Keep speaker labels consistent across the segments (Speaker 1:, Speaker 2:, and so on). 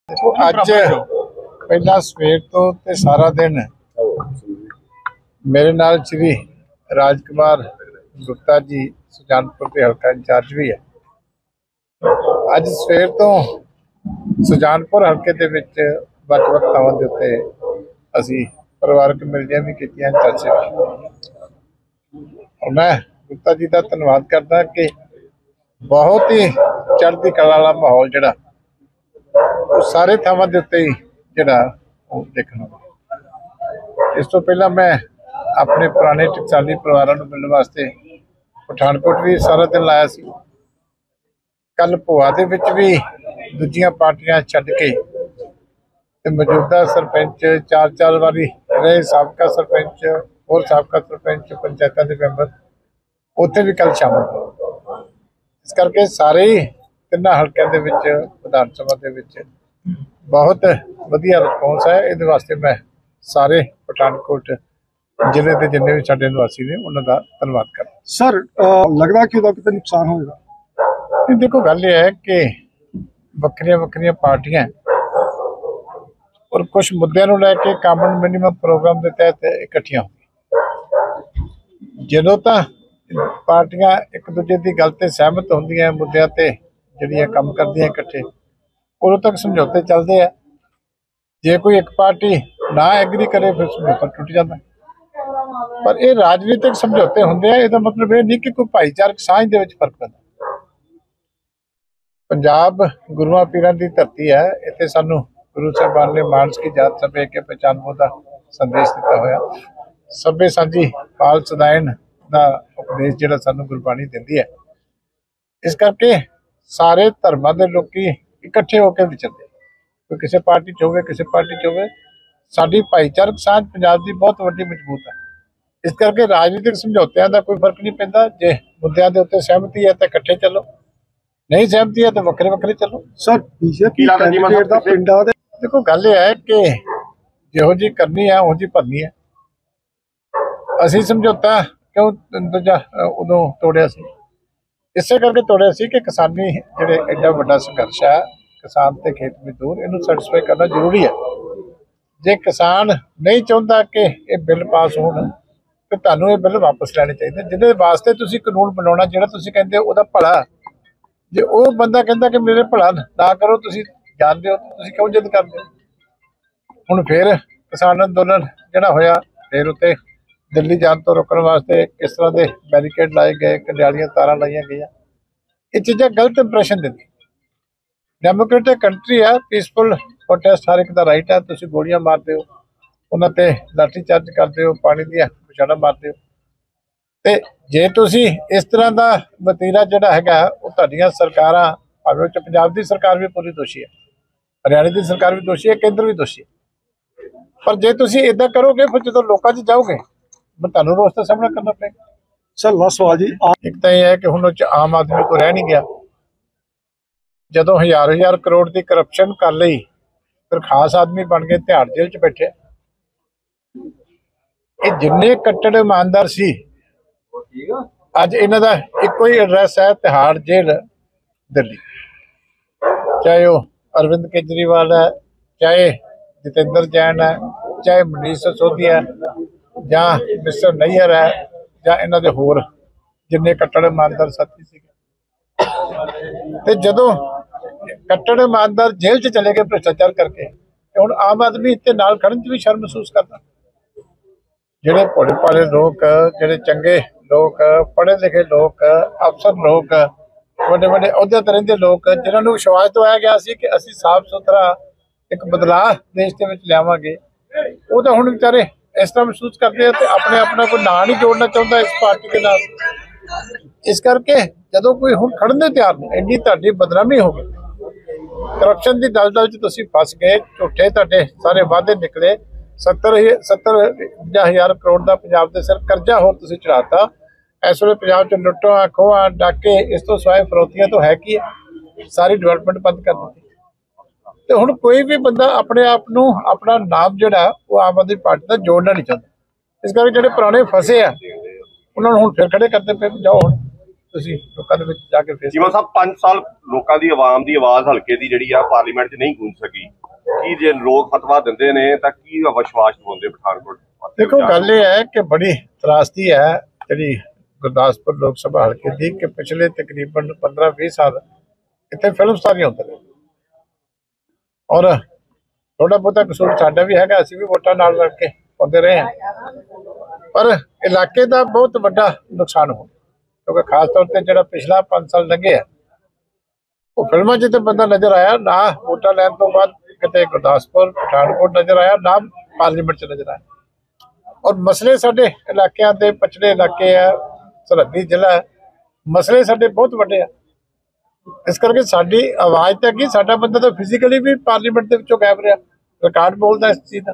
Speaker 1: देखो अज पहला सवेर तो ते सारा दिन मेरे नाल श्री राजकुमार गुप्ता जी सुजानपुर के हल्का इंचार्ज भी है। अज सवेर तो सुजानपुर हल्के दे विच ਵੱਖ-ਵੱਖ ਥਾਵਾਂ ਦੇ ਉੱਤੇ ਅਸੀਂ ਪਰਿਵਾਰਕ ਮਿਲਣੀਆਂ भी कीतियां चर्चा और मैं गुप्ता जी का धन्यवाद करदा कि बहुत ही चढ़ती कला वाला माहौल जिहड़ा सारे थावां दे उत्ते ही जिहड़ा देखना। इस तो पहला मैं अपने पुराने टकसाली परिवारों को मिलने वास्ते पठानकोट भी सारा दिन लाया सी। कल भोआ दे विच भी दूजियां पार्टियां छड्ड के मौजूदा सरपंच चार वारी रहे साबका सरपंच और साबका सरपंच पंचायतों के मैंबर उत्थे भी कल शामिल हो। इस करके सारे ही तिना हल्कों के विधान सभा के बहुत वधिया रिस्पॉन्स है। ये वास्ते मैं सारे पठानकोट जिले के जिन्ने भी साडे निवासी ने उन्होंने धन्यवाद करता।
Speaker 2: सर लगता कि कितना नुकसान होगा?
Speaker 1: देखो गल ये है कि वक्रिया वक्रिया पार्टियां और कुछ मुद्दों को लैके कामन मिनिमम प्रोग्राम के तहत इकट्ठिया हो जो तो पार्टियां एक दूजे की गल से सहमत होंदियां मुद्दों पर जिहड़ियां काम करदियां इकट्ठे उदों तक समझौते चलते हैं। जे कोई एक पार्टी ना एग्री करे फिर समझौता टुट जाता। पर ये राजनीतिक समझौते होंदे हैं, इसका मतलब ये नहीं कि कोई भाईचारक साझ दे विच फर्क पैंदा। पंजाब गुरुआं पीरां दी धरती है, इत्थे सानूं गुरु साहबान ने मानस की जात सभे के पहचानो का संदेश दिता होया। सभे साझी पाल सदायन का उपदेश जिहड़ा सानूं गुरबाणी दिंदी है। इस करके सारे धर्मां दे लोकी इकट्ठे होकर विचरदे, कोई किसी पार्टी च होवे किसी पार्टी च होवे, साडी भाईचारक साझ पंजाब की बहुत वड्डी मजबूत है। इस करके राजनीतिक समझौतिਆਂ का कोई फर्क नहीं पैंदा। जे मुद्दों के उत्ते सहमति है तो इकट्ठे चलो, नहीं सहमति है तो वक्रे वक्रे चलो।
Speaker 2: सर बीजेपी कैंडिडेट दा पिंडां दे
Speaker 1: देखो गल यह है कि जिहो जी करनी है उहो जी भरनी है। असी समझौता क्यों दूजा उदों तोड़िया सी, इसे करके तोड़िया सी कि किसानी जिहड़े एडा वड्डा संघर्ष है किसान ते खेत मजदूर इनू सैटिस्फाई करना जरूरी है। जे किसान नहीं चाहता कि ये बिल पास होण तो तुहानूं ये बिल वापस लैणे चाहिए, जिहदे वास्ते तुसीं कानून बनाउणा जिहड़ा तुसीं कहंदे हो उहदा भला। जे वो बंदा कहता कि मेरे भला ना करो तुसीं जानते हो तुसीं क्यों जिद करते हो। हुण फिर किसान अंदोलन जिहड़ा होया फिर उत्ते दिल्ली जाण तो रोकण वास्ते किस तरह के बैरीकेड लाए गए, कंडियालियां तारां लाइयां गईयां। ये चीज़ां गलत इंप्रैशन दिंदी। डेमोक्रेटिक कंट्री है, पीसफुल प्रोटेस्ट हर एक का राइट है। तुसीं गोलियां मारते हो, उन्हां ते लाठी चार्ज करते हो, पानी दियां बुछाड़ां मारते हो, ते जे तुसीं इस तरह का वतीरा जिहड़ा हैगा वो तुहाडीआं सरकारां भावें पंजाब की सरकार भी पूरी दोषी है, हरियाणा की सरकार भी दोषी है, केंद्र भी दोषी है। पर जे तुसीं इदां करोगे फिर जो लोगों च जाओगे फिर तुहानूं रोस का सामना करना पड़ेगा।
Speaker 2: सर लास्ट सवाल जी,
Speaker 1: एक तो यह है कि हुण आम आदमी को रह नहीं गया। जदों हजार करोड़ की करप्शन कर लई फिर खास आदमी बन के तिहाड़ जेल च बैठे। ये जिन्ने कट्टड़ ईमानदार सी अज इन्हां दा इक्को ही एड्रैस है तिहाड़ जेल दिल्ली। चाहे वो अरविंद केजरीवाल है, चाहे जितेंद्र जैन है, चाहे मनीष सिसोदिया है, या मिस्टर नैयर है, या इन्हां दे होर जिन्ने कट्टड़ ईमानदार साथी सीगे। जदों कट्टड़ ईमानदार जेल च चले गए भ्रष्टाचार करके, हुण आम आदमी इत्ते नाल खड़न च भी शर्म महसूस करता। जिहड़े भोले भाले लोग, जिहड़े चंगे लोग, पढ़े लिखे लोग, अफसर लोग, ਵੱਡੇ ਵੱਡੇ ਅਹੁਦਿਆਂ ਤੇ ਰਹਿੰਦੇ लोग, जिन्हों ਨੂੰ विश्वास दवाया गया ਸੀ कि ਅਸੀਂ साफ सुथरा एक बदलाव देश ਦੇ ਵਿੱਚ ਲਿਆਵਾਂਗੇ, ਉਹ ਤਾਂ ਹੁਣ ਵਿਚਾਰੇ इस तरह महसूस करते हैं तो अपने अपना कोई ना नहीं जोड़ना चाहता इस पार्टी के नाल। इस करके जदों कोई हुण खड़न दे तैयार नहीं, इन्नी तुहाडी बदनामी हो गई, करप्शन की दलदल च तुसीं फस गए, झूठे तुहाडे सारे वादे निकले। 70,000 करोड़ का पंजाब के सिर कर्जा होर तुसीं चढ़ाता। इस वे पंजाब च लुट्टां खोहां डाके इस तो सिवाय फरौतियां तो है कि सारी डिवेलपमेंट बंद कर दी। तो हुण कोई भी बंदा अपने आप नूं अपना नाम जिहड़ा वो आम आदमी पार्टी का जोड़ना नहीं चाहता। इस करके जिहड़े पुराने फसे आ उन्होंने हुण फिर खड़े करते पे जाओ हुण ਤੁਸੀਂ ਲੋਕਾਂ ਦੇ ਵਿੱਚ ਜਾ ਕੇ ਫੇਸ
Speaker 3: ਚੀਮਾ ਸਾਹਿਬ 5 ਸਾਲ ਲੋਕਾਂ ਦੀ ਆਵਾਮ ਦੀ ਆਵਾਜ਼ ਹਲਕੇ ਦੀ ਜਿਹੜੀ ਆ ਪਾਰਲੀਮੈਂਟ 'ਚ ਨਹੀਂ ਗੂੰਜ ਸਕੀ। ਕੀ ਜੇ ਲੋਕ ਫਤਵਾ ਦਿੰਦੇ ਨੇ ਤਾਂ ਕੀ ਵਿਸ਼ਵਾਸ ਦਿਵਾਉਂਦੇ ਪਠਾਨਕੋਟ?
Speaker 1: ਦੇਖੋ ਗੱਲ ਇਹ ਹੈ ਕਿ ਬੜੀ ਤਰਾਸਦੀ ਹੈ ਜਿਹੜੀ ਗੁਰਦਾਸਪੁਰ ਲੋਕ ਸਭਾ ਹਲਕੇ ਦੀ ਕਿ ਪਿਛਲੇ ਤਕਰੀਬਨ 15-20 ਸਾਲ ਇੱਥੇ ਫਿਲਮ ਸਟਾਰੀਆਂ ਹੁੰਦੇ ਨੇ ਔਰ ਥੋੜਾ ਬਹੁਤਾ ਕਸੂਰ ਸਾਡਾ ਵੀ ਹੈਗਾ, ਅਸੀਂ ਵੀ ਵੋਟਾਂ ਨਾਲ ਲੜ ਕੇ ਪਾਉਂਦੇ ਰਹੇ ਹਾਂ, ਪਰ ਇਲਾਕੇ ਦਾ ਬਹੁਤ ਵੱਡਾ ਨੁਕਸਾਨ ਹੋ ਕਿਉਂਕਿ ਖਾਸ ਤੌਰ ਤੇ ਜਿਹੜਾ ਪਿਛਲਾ 5 ਸਾਲ ਲੰਘੇ ਆ ਉਹ ਫਿਲਮਾਂ 'ਚ ਤੇ ਬੰਦਾ ਨਜ਼ਰ ਆਇਆ ਨਾ, ਵੋਟਾਂ ਲੈਣ ਤੋਂ ਬਾਅਦ ਕਿਤੇ ਗੁਰਦਾਸਪੁਰ ਪਠਾਨਕੋਟ ਨਜ਼ਰ ਆਇਆ ਨਾ, ਪਾਰਲੀਮੈਂਟ 'ਚ ਨਜ਼ਰ ਆਇਆ। ਔਰ ਮਸਲੇ ਸਾਡੇ ਇਲਾਕਿਆਂ ਦੇ ਪਛੜੇ ਇਲਾਕੇ ਆ, ਸਰਹੱਦੀ ਜ਼ਿਲ੍ਹਾ ਹੈ, ਮਸਲੇ ਸਾਡੇ ਬਹੁਤ ਵੱਡੇ ਆ। ਇਸ ਕਰਕੇ ਸਾਡੀ ਆਵਾਜ਼ ਤਾਂ ਕੀ, ਸਾਡਾ ਬੰਦਾ ਤਾਂ ਫਿਜ਼ੀਕਲੀ ਵੀ ਪਾਰਲੀਮੈਂਟ ਦੇ ਵਿੱਚੋਂ ਗਾਇਬ ਰਿਹਾ, ਰਿਕਾਰਡ ਬੋਲਦਾ ਇਸ ਚੀਜ਼ ਦਾ।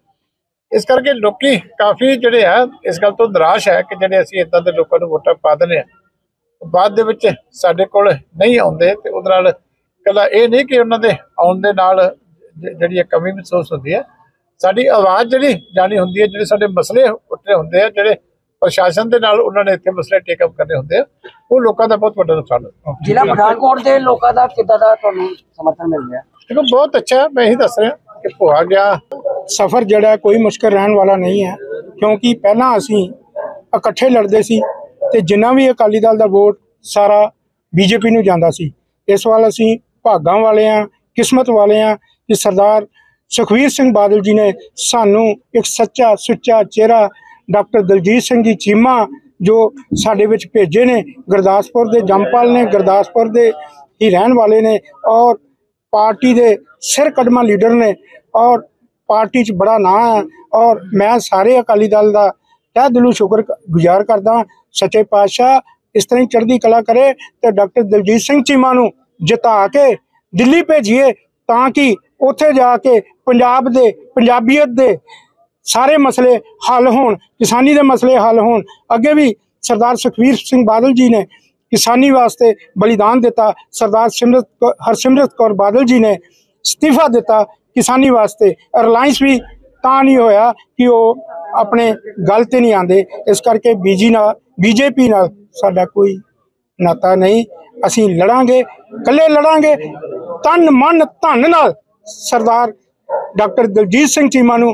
Speaker 1: ਇਸ ਕਰਕੇ ਲੋਕੀ ਕਾਫੀ ਜਿਹੜੇ ਆ ਇਸ ਗੱਲ ਤੋਂ ਨਿਰਾਸ਼ ਹੈ ਕਿ ਜਿਹੜੇ ਅਸੀਂ ਇੱਦਾਂ ਦੇ ਲੋਕਾਂ ਨੂੰ ਵੋਟਾਂ ਪਾ ਦਿੰਦੇ ਹਾਂ ਬਾਅਦ ਦੇ ਵਿੱਚ ਸਾਡੇ ਕੋਲ ਨਹੀਂ ਆਉਂਦੇ, ਤੇ ਉਹਦੇ ਨਾਲ ਇਕੱਲਾ ਇਹ ਨਹੀਂ ਕਿ ਉਹਨਾਂ ਦੇ ਆਉਣ ਦੇ ਨਾਲ ਜਿਹੜੀ ਕਮੀ ਮਹਿਸੂਸ ਹੁੰਦੀ ਹੈ, ਸਾਡੀ ਆਵਾਜ਼ ਜਿਹੜੀ ਜਾਣੀ ਹੁੰਦੀ ਹੈ, ਜਿਹੜੇ ਸਾਡੇ ਮਸਲੇ ਉੱਠੇ ਹੁੰਦੇ ਆ, ਜਿਹੜੇ ਪ੍ਰਸ਼ਾਸਨ ਦੇ ਨਾਲ ਉਹਨਾਂ ਨੇ ਇੱਥੇ ਮਸਲੇ ਟੇਕ ਅਪ ਕਰਨੇ ਹੁੰਦੇ ਆ, ਉਹ ਲੋਕਾਂ ਦਾ ਬਹੁਤ ਵੱਡਾ ਨੁਕਸਾਨ ਹੈ।
Speaker 4: ਜ਼ਿਲ੍ਹਾ ਪਠਾਨਕੋਟ ਦੇ ਲੋਕਾਂ ਦਾ ਕਿੱਦਾਂ ਦਾ ਤੁਹਾਨੂੰ ਸਮਰਥਨ ਮਿਲ ਰਿਹਾ?
Speaker 1: ਦੇਖੋ ਬਹੁਤ ਅੱਛਾ, ਮੈਂ ਇਹੀ ਦੱਸ ਰਿਹਾ ਕਿ ਭੁਆ ਗਿਆ
Speaker 2: ਸਫ਼ਰ ਜਿਹੜਾ ਕੋਈ ਮੁਸ਼ਕਲ ਰਹਿਣ ਵਾਲਾ ਨਹੀਂ ਹੈ, ਕਿਉਂਕਿ ਪਹਿਲਾਂ ਅਸੀਂ ਇਕੱਠੇ ਲੜਦੇ ਸੀ ਤੇ ਜਿੰਨਾ ਵੀ ਅਕਾਲੀ ਦਲ ਦਾ ਵੋਟ ਸਾਰਾ ਬੀਜੇਪੀ ਨੂੰ ਜਾਂਦਾ ਸੀ। ਇਸ ਵਾਰ ਅਸੀਂ ਭਾਗਾਂ ਵਾਲੇ ਆ, ਕਿਸਮਤ ਵਾਲੇ ਆ ਕਿ ਸਰਦਾਰ ਸੁਖਬੀਰ ਸਿੰਘ ਬਾਦਲ ਜੀ ਨੇ ਸਾਨੂੰ ਇੱਕ ਸੱਚਾ ਸੁੱਚਾ ਚਿਹਰਾ ਡਾਕਟਰ ਦਲਜੀਤ ਸਿੰਘ ਜੀ ਚੀਮਾ ਜੋ ਸਾਡੇ ਵਿੱਚ ਭੇਜੇ ਨੇ। ਗੁਰਦਾਸਪੁਰ ਦੇ ਜੰਮਪਲ ਨੇ, ਗੁਰਦਾਸਪੁਰ ਦੇ ਹੀ ਰਹਿਣ ਵਾਲੇ ਨੇ ਔਰ ਪਾਰਟੀ ਦੇ ਸਿਰ ਕਦਮਾ ਲੀਡਰ ਨੇ ਔਰ ਪਾਰਟੀ 'ਚ ਬੜਾ ਨਾਂ ਹੈ। ਔਰ ਮੈਂ ਸਾਰੇ ਅਕਾਲੀ ਦਲ ਦਾ ਤਹਿ ਦਿਲੋਂ ਸ਼ੁਕਰ ਗੁਜ਼ਾਰ ਕਰਦਾ, ਸੱਚੇ ਪਾਤਸ਼ਾਹ ਇਸ ਤਰ੍ਹਾਂ ਹੀ ਚੜ੍ਹਦੀ ਕਲਾ ਕਰੇ ਤੇ ਡਾਕਟਰ ਦਲਜੀਤ ਸਿੰਘ ਚੀਮਾ ਨੂੰ ਜਿਤਾ ਕੇ ਦਿੱਲੀ ਭੇਜੀਏ ਤਾਂ ਕਿ ਉੱਥੇ ਜਾ ਕੇ ਪੰਜਾਬ ਦੇ ਪੰਜਾਬੀਅਤ ਦੇ ਸਾਰੇ ਮਸਲੇ ਹੱਲ ਹੋਣ, ਕਿਸਾਨੀ ਦੇ ਮਸਲੇ ਹੱਲ ਹੋਣ। ਅੱਗੇ ਵੀ ਸਰਦਾਰ ਸੁਖਬੀਰ ਸਿੰਘ ਬਾਦਲ ਜੀ ਨੇ ਕਿਸਾਨੀ ਵਾਸਤੇ ਬਲੀਦਾਨ ਦਿੱਤਾ, ਸਰਦਾਰ ਹਰਸਿਮਰਤ ਕੌਰ ਬਾਦਲ ਜੀ ਨੇ ਅਸਤੀਫਾ ਦਿੱਤਾ ਕਿਸਾਨੀ ਵਾਸਤੇ। ਰਿਲਾਇੰਸ ਵੀ ਤਾਂ ਨਹੀਂ ਹੋਇਆ ਕਿ ਉਹ ਆਪਣੇ ਗੱਲ ਤੇ ਨਹੀਂ ਆਉਂਦੇ। ਇਸ ਕਰਕੇ ਬੀਜੇਪੀ ਨਾਲ ਸਾਡਾ ਕੋਈ ਨਾਤਾ ਨਹੀਂ, ਅਸੀਂ ਲੜਾਂਗੇ, ਇਕੱਲੇ ਲੜਾਂਗੇ, ਤਨ ਮਨ ਧਨ ਨਾਲ ਸਰਦਾਰ ਡਾਕਟਰ ਦਲਜੀਤ ਸਿੰਘ ਚੀਮਾ ਨੂੰ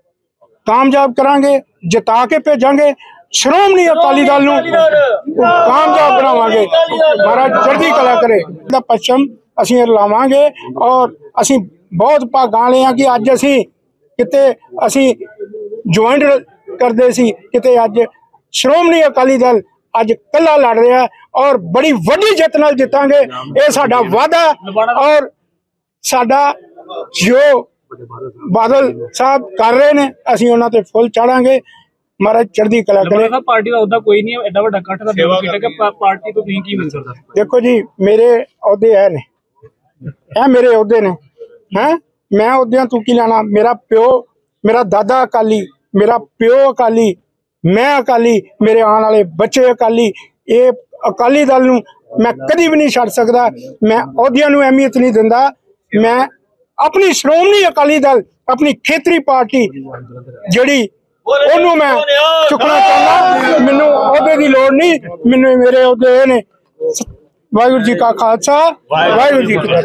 Speaker 2: ਕਾਮਯਾਬ ਕਰਾਂਗੇ, ਜਿਤਾ ਕੇ ਭੇਜਾਂਗੇ। ਸ਼੍ਰੋਮਣੀ ਅਕਾਲੀ ਦਲ ਨੂੰ ਕਾਮਯਾਬ ਬਣਾਵਾਂਗੇ। ਮਹਾਰਾਜ ਚੜ੍ਹਦੀ ਕਲਾ ਕਰੇ ਦਾ ਪੱਛਮ ਅਸੀਂ ਲਾਵਾਂਗੇ ਔਰ ਅਸੀਂ ਬਹੁਤ ਭਾਗਾਂ ਵਾਲੇ ਹਾਂ ਕਿ ਅੱਜ ਅਸੀਂ ਕਿਤੇ ਅਸੀਂ ਜੁਆਇੰਟ ਕਰਦੇ ਸੀ, ਕਿਤੇ ਅੱਜ ਸ਼੍ਰੋਮਣੀ ਅਕਾਲੀ ਦਲ ਅੱਜ ਇਕੱਲਾ ਲੜ ਰਿਹਾ ਔਰ ਬੜੀ ਵੱਡੀ ਜਿੱਤ ਨਾਲ ਜਿੱਤਾਂਗੇ। ਇਹ ਸਾਡਾ ਵਾਅਦਾ ਔਰ ਸਾਡਾ ਜੋ ਬਾਦਲ ਸਾਹਿਬ ਕਰ ਰਹੇ ਨੇ ਅਸੀਂ ਉਹਨਾਂ ਤੇ ਫੁੱਲ ਚਾੜਾਂਗੇ। ਮਹਾਰਾਜ ਚੜ੍ਹਦੀ ਕਲਾ ਕਰੇ।
Speaker 5: ਪਾਰਟੀ ਦਾ ਉਹਦਾ ਕੋਈ ਨਹੀਂ, ਐਡਾ ਵੱਡਾ ਇਕੱਠ ਦਾ ਪਾਰਟੀ ਤੋਂ ਤੁਸੀਂ ਕੀ ਮਿਲ ਸਕਦਾ?
Speaker 2: ਦੇਖੋ ਜੀ, ਮੇਰੇ ਅਹੁਦੇ ਨੇ, ਇਹ ਮੇਰੇ ਅਹੁਦੇ ਨੇ ਹੈ, ਮੈਂ ਅਹੁਦਿਆਂ ਤੋਂ ਕੀ ਲੈਣਾ? ਮੇਰਾ ਪਿਓ, ਮੇਰਾ ਦਾਦਾ ਅਕਾਲੀ, ਮੇਰਾ ਪਿਓ ਅਕਾਲੀ, ਮੈਂ ਅਕਾਲੀ, ਮੇਰੇ ਆਉਣ ਵਾਲੇ ਬੱਚੇ ਅਕਾਲੀ। ਇਹ ਅਕਾਲੀ ਦਲ ਨੂੰ ਮੈਂ ਕਦੀ ਵੀ ਨਹੀਂ ਛੱਡ ਸਕਦਾ। ਮੈਂ ਅਹੁਦਿਆਂ ਨੂੰ ਅਹਿਮੀਅਤ ਨਹੀਂ ਦਿੰਦਾ। ਮੈਂ ਆਪਣੀ ਸ਼੍ਰੋਮਣੀ ਅਕਾਲੀ ਦਲ, ਆਪਣੀ ਖੇਤਰੀ ਪਾਰਟੀ ਜਿਹੜੀ ਉਹਨੂੰ ਮੈਂ ਚੁੱਕਣਾ ਚਾਹੁੰਦਾ। ਮੈਨੂੰ ਅਹੁਦੇ ਦੀ ਲੋੜ ਨਹੀਂ, ਮੈਨੂੰ ਮੇਰੇ ਅਹੁਦੇ ਨੇ। ਵਾਹਿਗੁਰੂ ਜੀ ਕਾ ਖਾਲਸਾ, ਵਾਹਿਗੁਰੂ ਜੀ ਕੀ ਫਤਿਹ।